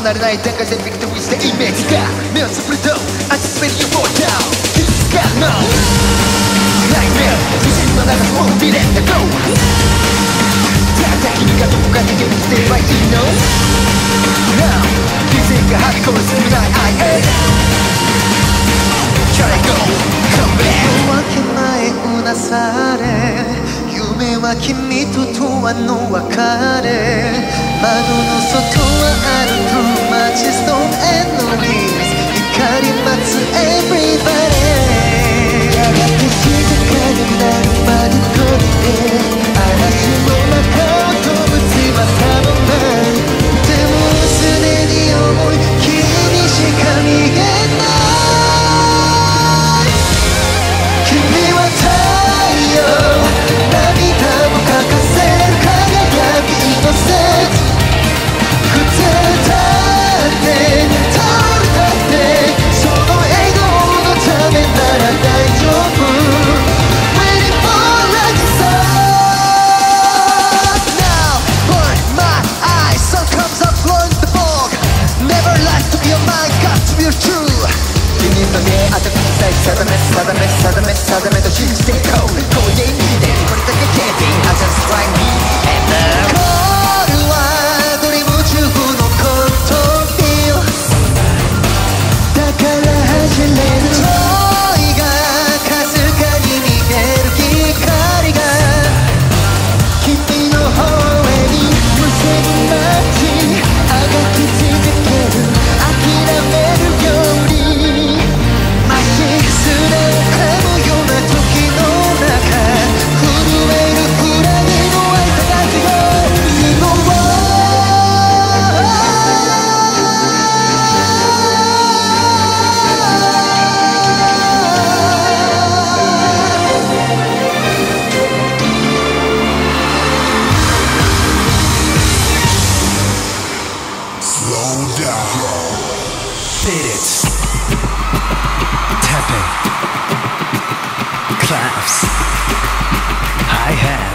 離れない展開でビクトリーしてイメージが目をつぶるとAnticipate you fall down This is God no Nightmare 自信の中もう見れて Go ただ君がどこかで元気してればいいの Now 気づいがはびこる隙間ない I hate Try to go Come back 夜明け前うなされ夢は君と永遠の別れ窓の外は歩く街 Stone and Leaves 光待つ Everybody やがて静かになるまで飛びて嵐の中を飛ぶ翼もないでもすでに重い君にしか見えない君は太陽涙も欠かせる輝きイノセント普通だって倒れたってその笑顔のためなら大丈夫 Waiting for lucky sun Now burn my eyes Sun comes up glowing the fog Never lies to be your mind Got to be true 君と出会った時さえ定め定め定め定めと信じていこうこういう意味でこれだけ経験 I just try me and コールはドリーム中のことだから走れる遠いがかすかに見える光が君の方へにむせる街あがき続ける諦めるよりましすれ噛むような時の中震えるくらいの愛高くよ今は Slow down. Beat it. Tapping. Claps. Hi-hat.